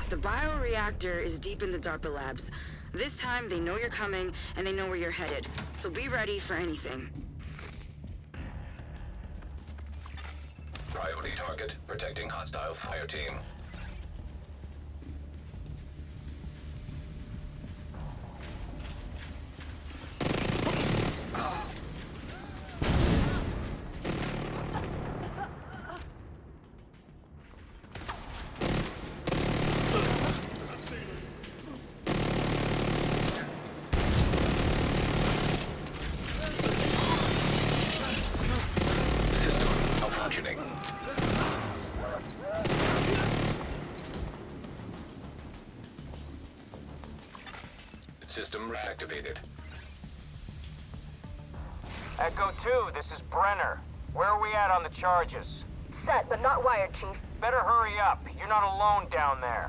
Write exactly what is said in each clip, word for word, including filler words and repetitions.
The bioreactor is deep in the DARPA labs. This time, they know you're coming, and they know where you're headed. So be ready for anything. Priority target, protecting hostile fire team. System reactivated. Echo two, this is Brenner. Where are we at on the charges? Set, but not wired, Chief. Better hurry up. You're not alone down there.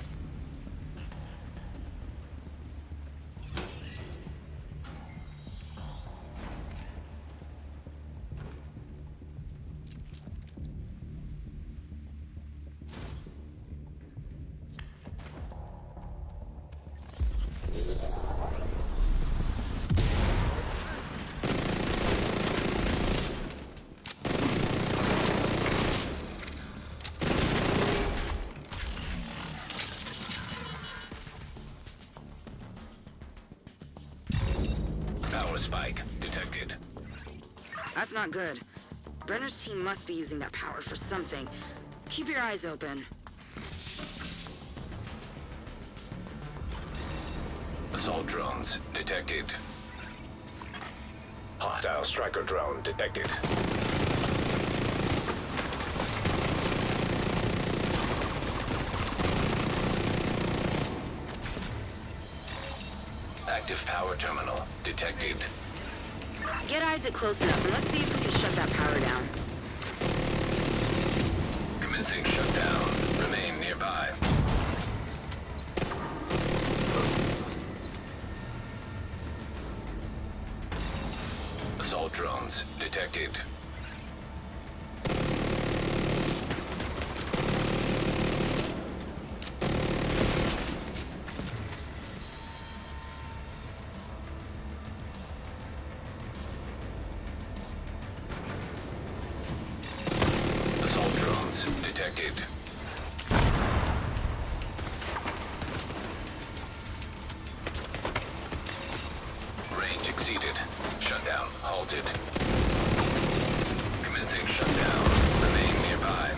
Power spike detected. That's not good. Brenner's team must be using that power for something. Keep your eyes open. Assault drones detected. Hostile striker drone detected. Active power terminal detected. Get Isaac close enough, and let's see if we can shut that power down. Commencing shutdown. Remain nearby. Assault drones detected. Detected. Range exceeded. Shutdown halted. Commencing shutdown. Remain nearby.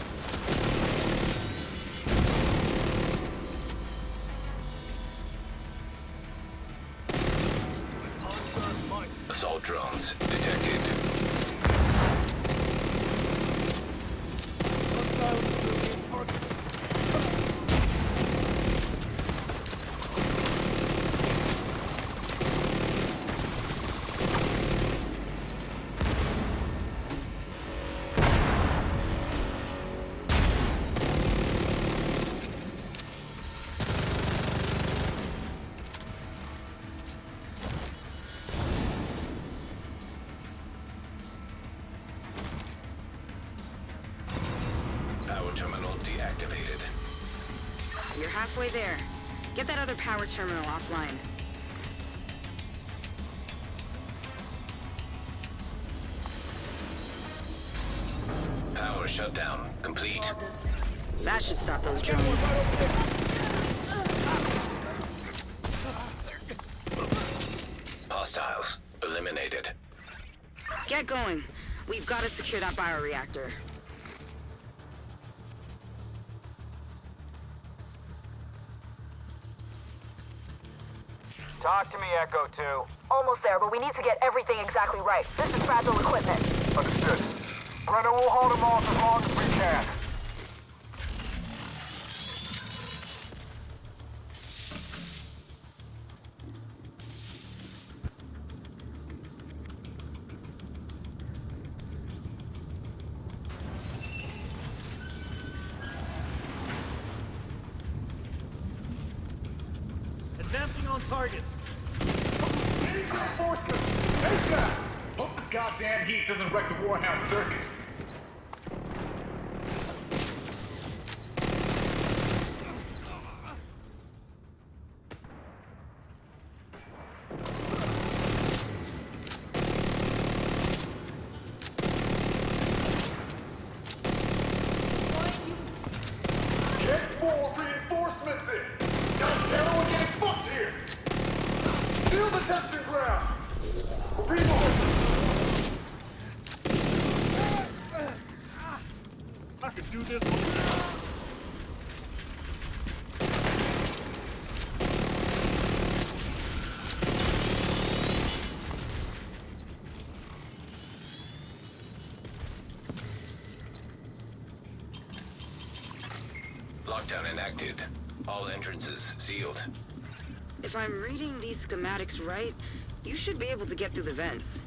Assault drones detected. Power terminal deactivated. You're halfway there. Get that other power terminal offline. Power shutdown complete. That should stop those drones. Hostiles eliminated. Get going. We've got to secure that bioreactor. Talk to me, Echo two. Almost there, but we need to get everything exactly right. This is fragile equipment. Understood. Brenner will hold him off as long as we can. Advancing on targets. Hope this goddamn heat doesn't wreck the Warhound circus. can do this. Lockdown enacted. All entrances sealed. If I'm reading these schematics right, you should be able to get through the vents.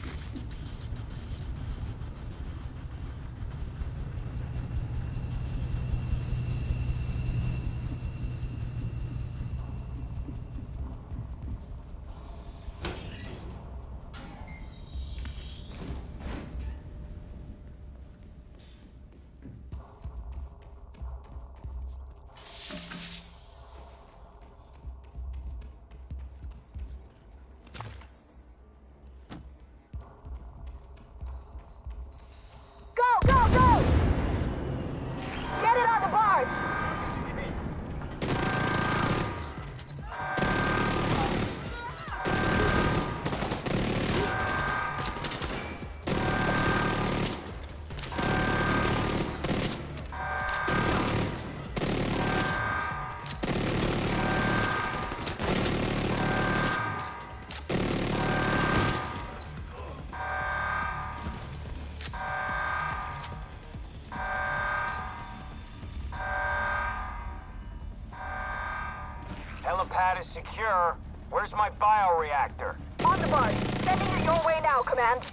Helipad is secure. Where's my bioreactor? On the barge. Sending it your way now, Command.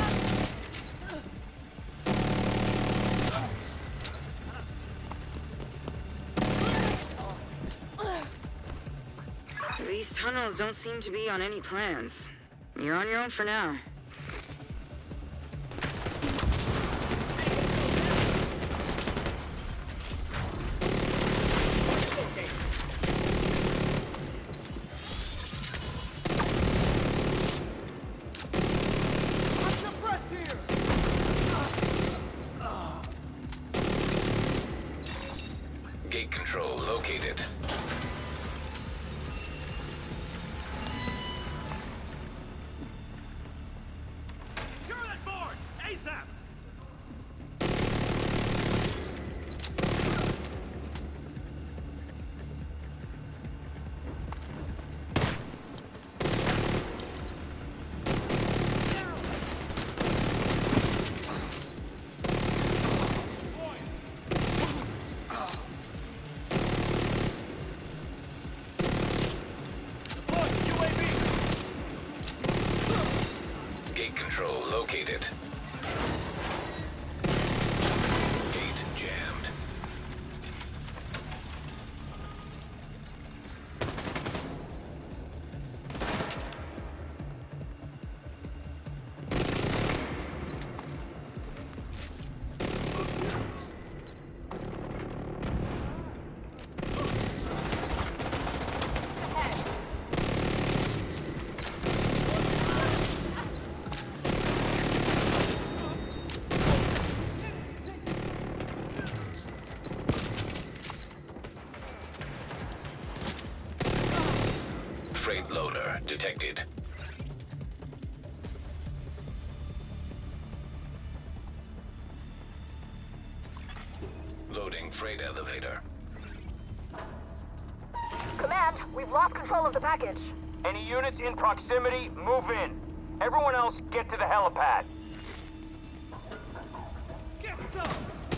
These tunnels don't seem to be on any plans. You're on your own for now. Gate control located. Secure that board! ASAP! Gate control located. Gate jammed. Freight loader detected. Loading freight elevator. Command, we've lost control of the package. Any units in proximity, move in. Everyone else, get to the helipad. Get some!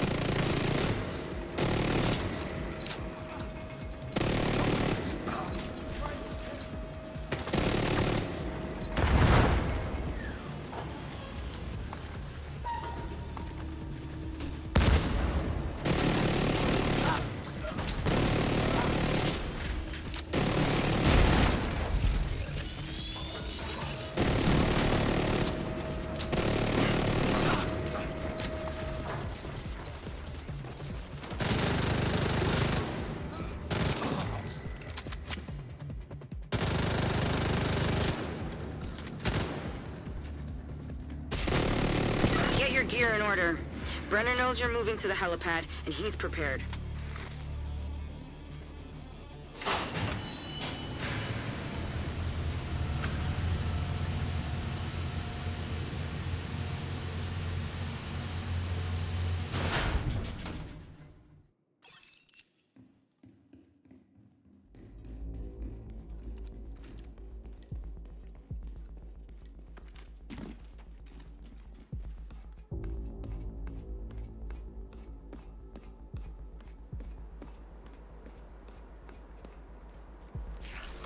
Get your gear in order. Brenner knows you're moving to the helipad, and he's prepared.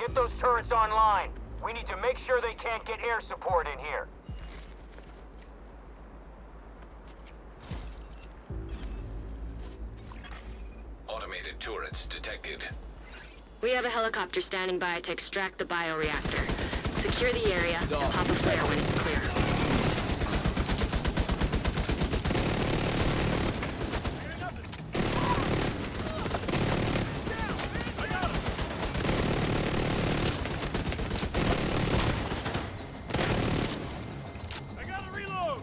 Get those turrets online. We need to make sure they can't get air support in here. Automated turrets detected. We have a helicopter standing by to extract the bioreactor. Secure the area and pop a flare when it's clear. I gotta reload!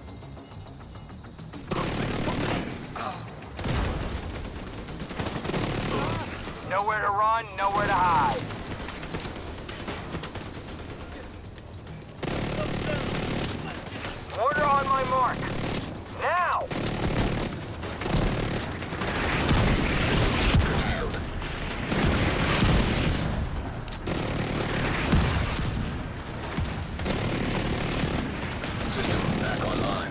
Nowhere to run, nowhere to hide. Order on my mark. Now! Curtailed. System back online.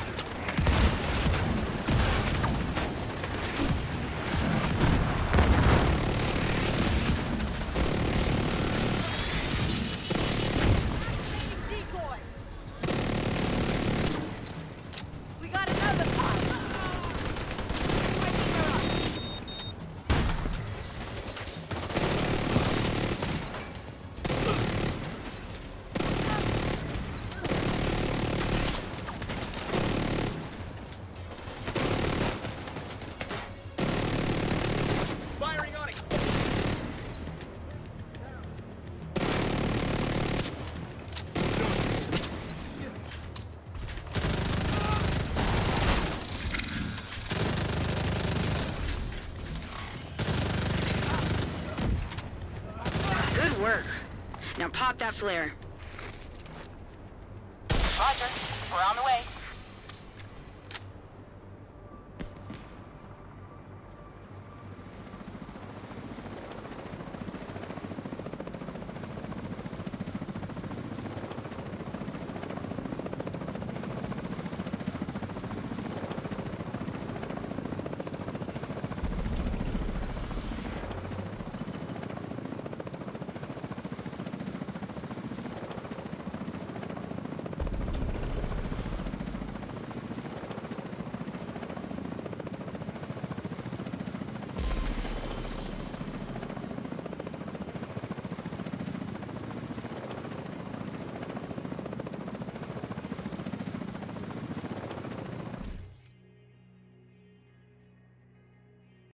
Decoy! We got another pod! Waking her up! Firing on it! Good work. Now pop that flare. Roger. We're on the way.